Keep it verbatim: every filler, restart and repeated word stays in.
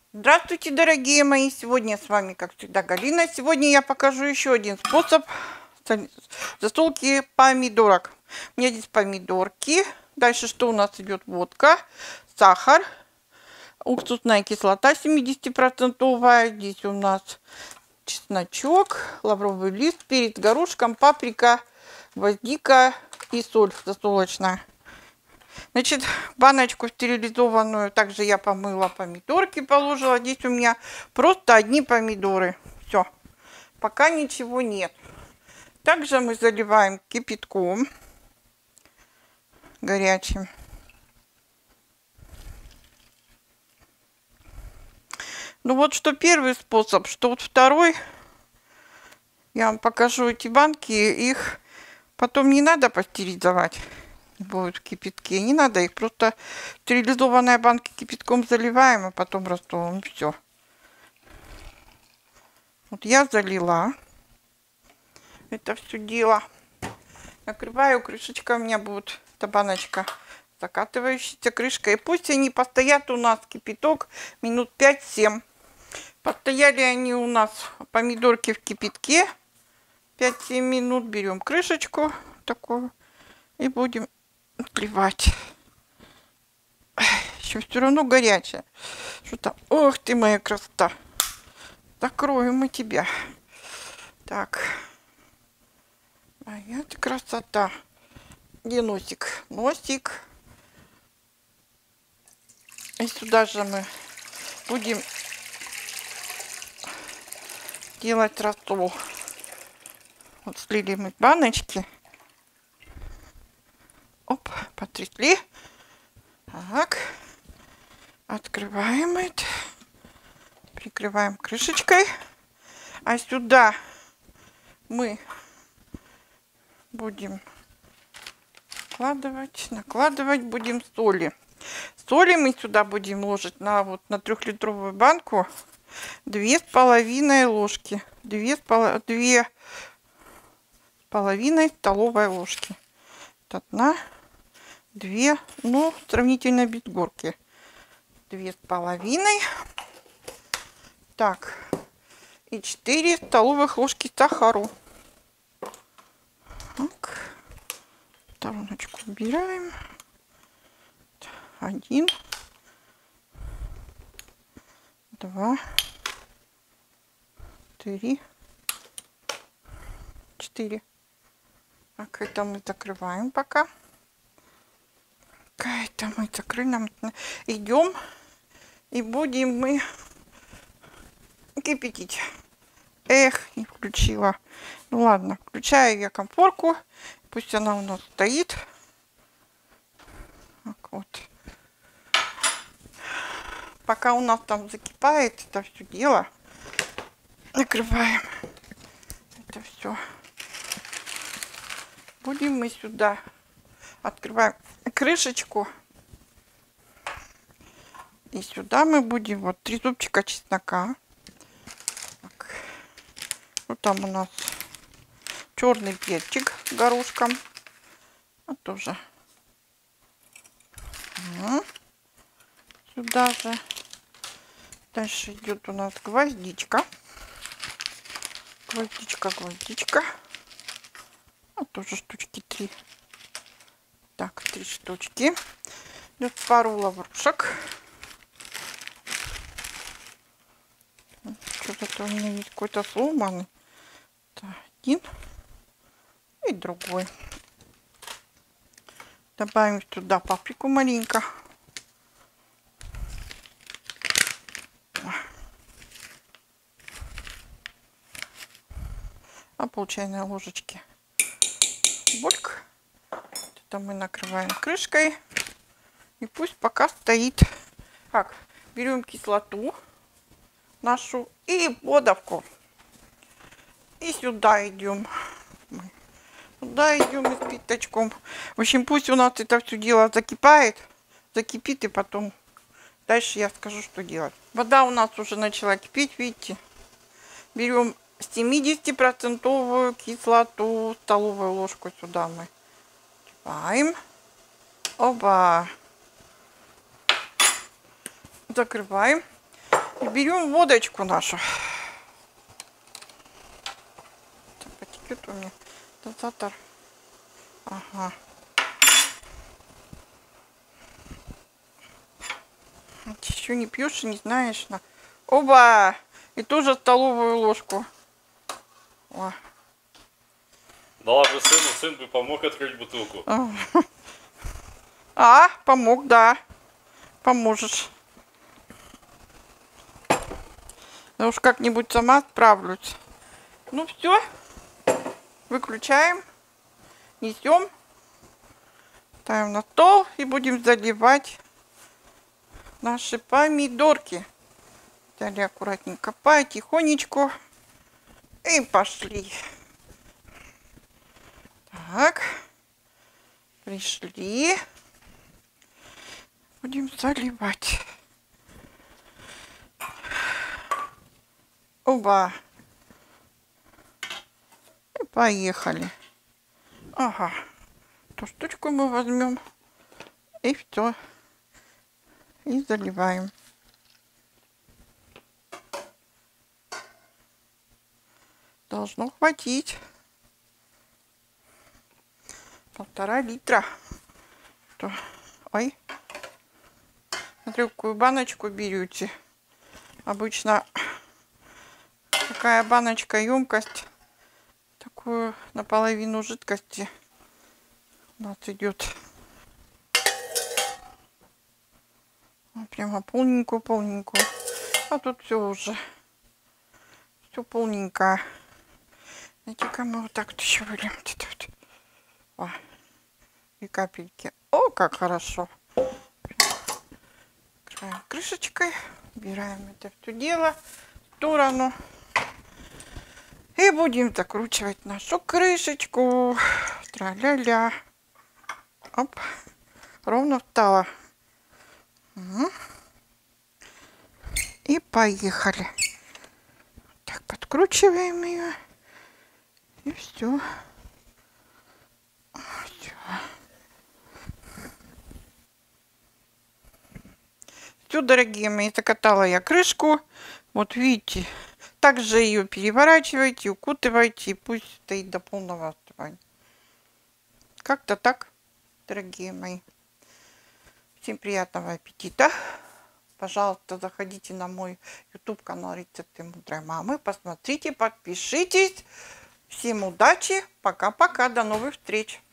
Здравствуйте, дорогие мои! Сегодня с вами, как всегда, Галина. Сегодня я покажу еще один способ засолки помидорок. У меня здесь помидорки. Дальше что у нас идет? Водка, сахар, уксусная кислота семидесятипроцентовая. Здесь у нас чесночок, лавровый лист, перец горошком, паприка, гвоздика и соль засолочная. Значит, баночку стерилизованную также я помыла, помидорки положила. Здесь у меня просто одни помидоры. Все, пока ничего нет. Также мы заливаем кипятком горячим. Ну вот что первый способ, что вот второй. Я вам покажу эти банки. Их потом не надо пастеризовать. Будут в кипятке. Не надо их, просто стерилизованные банки кипятком заливаем, а потом растолим. Все. Вот я залила это все дело. Накрываю, крышечка у меня будет, эта баночка, закатывающаяся крышка. И пусть они постоят у нас кипяток минут пять-семь. Постояли они у нас, помидорки, в кипятке пять-семь минут. Берем крышечку такую и будем отливать. Еще все равно горячая. Что там? Ох ты, моя красота. Закроем мы тебя. Так. Моя ты красота. Где носик? Носик. И сюда же мы будем делать рассол. Вот слили мы баночки. Оп, потрясли. Так. Открываем это. Прикрываем крышечкой. А сюда мы будем накладывать, накладывать будем соли. Соли мы сюда будем ложить на вот на трехлитровую банку две с половиной ложки. Две с половиной, две с половиной столовой ложки. Одна, две, ну, сравнительно без горки. Две с половиной. Так. И четыре столовых ложки сахару. Так. Стороночку убираем. Один. Два. Три. Четыре. Так, это мы закрываем пока. Это мы закрыли. Идем и будем мы кипятить. Эх, не включила. Ну ладно, включаю я конфорку. Пусть она у нас стоит. Так вот. Пока у нас там закипает это все дело, накрываем это все. Будем мы сюда открываем крышечку. И сюда мы будем вот три зубчика чеснока. Так. Вот там у нас черный перчик горошком. Вот тоже. Угу. Сюда же. Дальше идет у нас гвоздичка. Гвоздичка, гвоздичка. Вот тоже штучки три. Так, три штучки. Идет пару лаврушек. Что-то у меня есть какой-то сломанный. Один и другой. Добавим туда паприку маленько. А пол чайной ложечки. Бульк. Это мы накрываем крышкой. И пусть пока стоит. Так, берем кислоту нашу и водовку. И сюда идем. Сюда идем и с пятачком. В общем, пусть у нас это все дело закипает. Закипит, и потом дальше я скажу, что делать. Вода у нас уже начала кипеть, видите. Берем семидесятипроцентовую кислоту, столовую ложку сюда мы кипаем. Оба. Закрываем. И берем водочку нашу. Так, потекет у меня дозатор. Ага. Еще не пьешь и не знаешь. На... Оба! И тоже столовую ложку. О. Дала бы сыну, сын бы помог открыть бутылку. А, помог, да. Поможешь. Я уж как-нибудь сама справлюсь. Ну все. Выключаем. Несем. Ставим на стол и будем заливать наши помидорки. Взяли аккуратненько, потихонечку. И пошли. Так. Пришли. Будем заливать. Оба. И поехали. Ага. Ту штучку мы возьмем. И все. И заливаем. Должно хватить. Полтора литра. То... Ой. Смотрю, какую баночку берете. Обычно такая баночка, емкость, такую наполовину жидкости у нас идет. Прямо полненькую-полненькую. А тут все уже. Все полненькое. Знаете-ка мы вот так вот еще выльем. О, и капельки. О, как хорошо. Открываем крышечкой. Убираем это все дело в сторону. И будем закручивать нашу крышечку. Тра-ля-ля. Оп. Ровно встала. Угу. И поехали. Так, подкручиваем ее. И все. Все. Все, дорогие мои, закатала я крышку. Вот видите. Также ее переворачивайте, укутывайте, и пусть стоит до полного остывания. Как-то так, дорогие мои. Всем приятного аппетита. Пожалуйста, заходите на мой YouTube канал Рецепты Мудрой Мамы. Посмотрите, подпишитесь. Всем удачи. Пока-пока. До новых встреч.